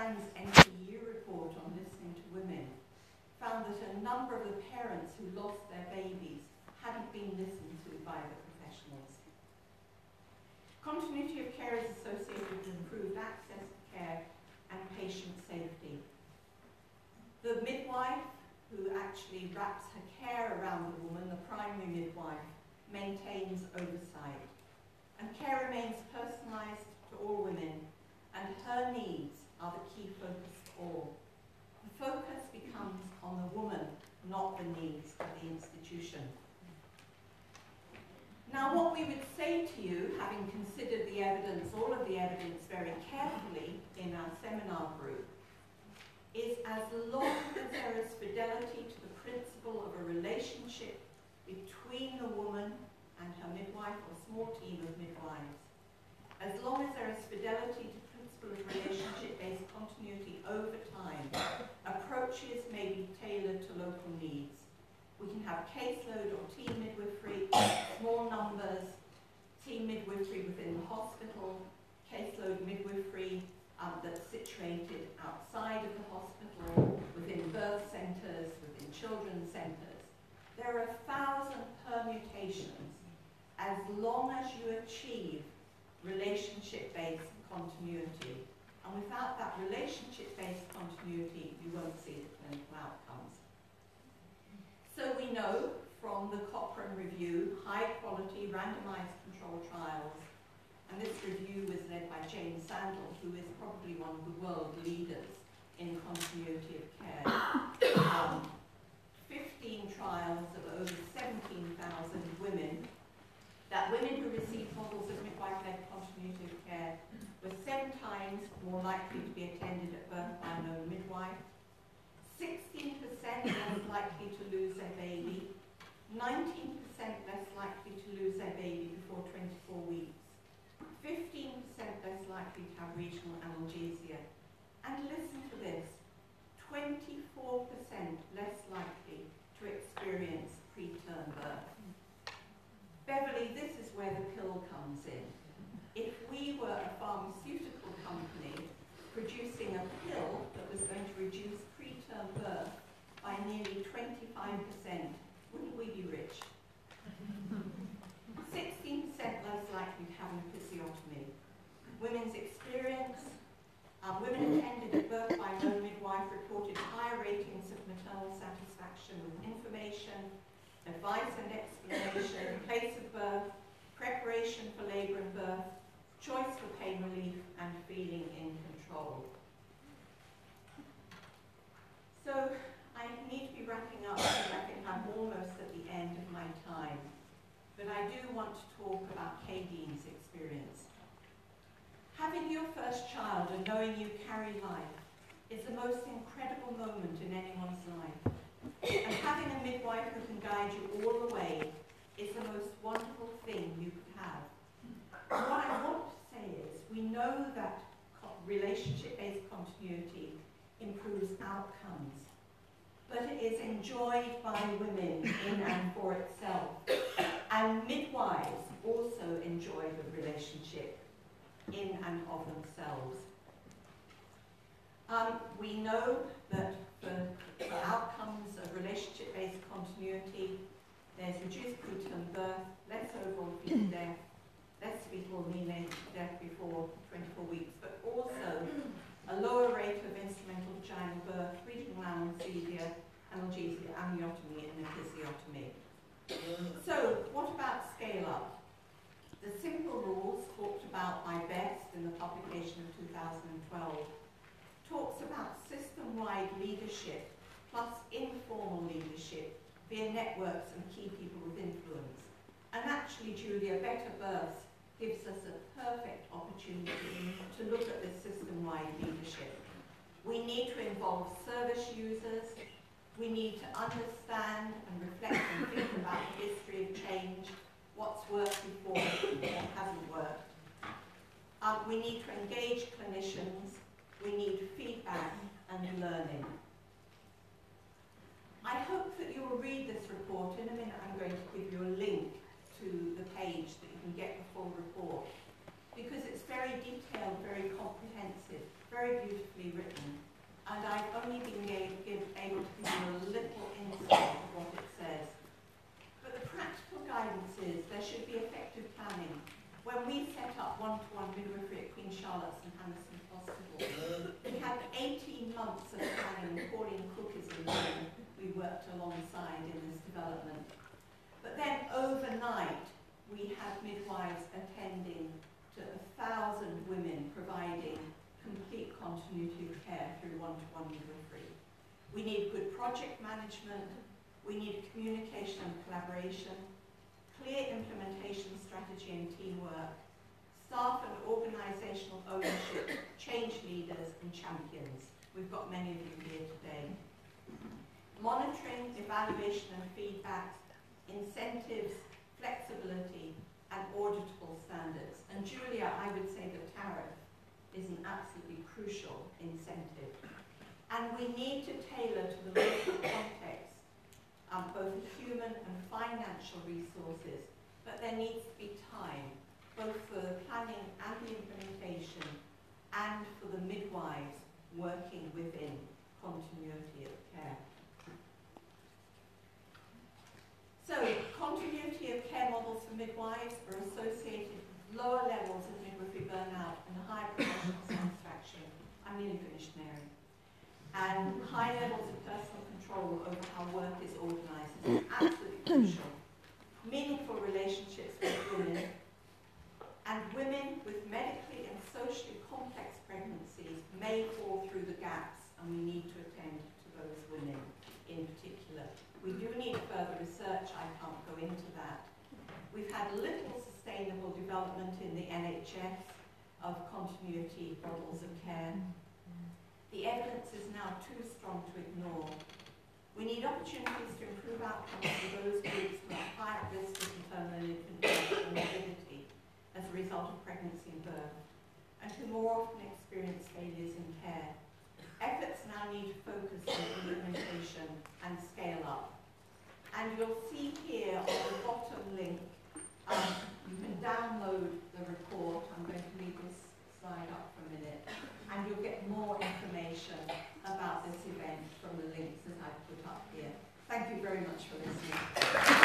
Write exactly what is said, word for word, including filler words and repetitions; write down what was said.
Times N T U report on listening to women found that a number of the parents who lost their babies hadn't been listened to by the professionals. Continuity of care is associated with improved access to care and patient safety. The midwife, who actually wraps her care around the woman, the primary midwife, maintains oversight. And care remains personalised to all women, and her needs are the key focus for all. The focus becomes on the woman, not the needs of the institution. Now, what we would say to you, having considered the evidence, all of the evidence very carefully in our seminar group, is as long as there is fidelity to the principle of a relationship between the woman and her midwife or small team of midwives, as long as there is fidelity to the principle of relationship-based continuity over time, approaches may be tailored to local needs. We can have caseload or team midwifery, small numbers, team midwifery within the hospital, caseload midwifery um, that's situated outside of the hospital, within birth centres, within children's centres. There are a thousand permutations as long as you achieve relationship-based continuity. And without that relationship-based continuity, you won't see the clinical outcomes. So we know from the Cochrane review, high-quality randomized control trials, and this review was led by James Sandel, who is probably one of the world leaders in continuity of care. Um, fifteen trials of over seventeen thousand women, that women who received models of midwife-led continuity of care were seven times more likely to be attended at birth by a known midwife, sixteen percent less likely to lose their baby, nineteen percent less likely to lose their baby before twenty-four weeks, fifteen percent less likely to have regional analgesia, and listen to this, twenty-four percent less likely to experience preterm birth. Beverly, this is where the pill comes in. If we were a pharmaceutical company producing a pill that was going to reduce preterm birth by nearly twenty-five percent, wouldn't we be rich? sixteen percent less likely to have an episiotomy. Women's experience, um, women attended at birth by a known midwife reported higher ratings of maternal satisfaction with information, advice and explanation, place of birth, preparation for labour and birth, choice for pain relief, and feeling in control. So I need to be wrapping up because I think I'm almost at the end of my time. But I do want to talk about Kadine's experience. Having your first child and knowing you carry life is the most incredible moment in anyone's life. And having a midwife who can guide you all the way is the most wonderful thing you could have. And what I want to say is, we know that relationship-based continuity improves outcomes, but it is enjoyed by women in and for itself. And midwives also enjoy the relationship in and of themselves. Um, we know that for the outcomes of relationship-based continuity, there's reduced preterm birth, less overall fetal death, less fetal neonatal death before twenty-four weeks, but also a lower rate of instrumental vaginal birth, regional analgesia, analgesia, amniotomy, and episiotomy. So, what about scale-up? The simple rules talked about by Best in the publication of two thousand twelve talks about system-wide leadership plus informal leadership via networks and key people with influence. And actually, Julia, Better Births gives us a perfect opportunity to look at this system-wide leadership. We need to involve service users. We need to understand and reflect and think about the history of change, what's worked before and what hasn't worked. Um, we need to engage clinicians. We need feedback and learning. I hope that you will read this report. In a minute I'm going to give you a link to the page that you can get the full report, because it's very detailed, very comprehensive, very very beautifully written, and I've only been able, give, able to give you a little insight of what it says. But the practical guidance is there should be effective planning. When we set up one-to-one midwifery at Queen Charlotte's and Hammersmith Hospital, we had eighteen months of planning. Pauline Cook is in the room. We worked alongside in this development. But then overnight, we had midwives attending to a thousand women, providing complete continuity of care through one-to-one midwifery. We need good project management, we need communication and collaboration, clear implementation strategy and teamwork, staff and organisational ownership, change leaders and champions. We've got many of you here today. Monitoring, evaluation and feedback, incentives, flexibility and auditable standards. And Julia, I would say the tariff is an absolutely crucial incentive. And we need to tailor to the local context um, both human and financial resources, but there needs to be time, both for the planning and the implementation, and for the midwives working within continuity of care. So, continuity of care models for midwives are associated with lower levels of midwifery burnout and higher professional satisfaction. I'm nearly finished, Mary. And high levels of personal control over how work is organised is absolutely crucial. Meaningful relationships with women, and women with medically and socially complex pregnancies may fall through the gaps, and we need to attend to those women in particular. We do need further research, I can't go into that. We've had little sustainable development in the N H S of continuity models of care. The evidence is now too strong to ignore. We need opportunities to improve outcomes for those groups who are high at risk of maternal and infant death and morbidity as a result of pregnancy and birth, and who more often experience failures in care. Efforts now need to focus on implementation and scale up. And you'll see here on the bottom link, um, you can download the report. I'm going to leave this slide up for a minute, and you'll get more information about this event from the links that I've put up here. Thank you very much for listening.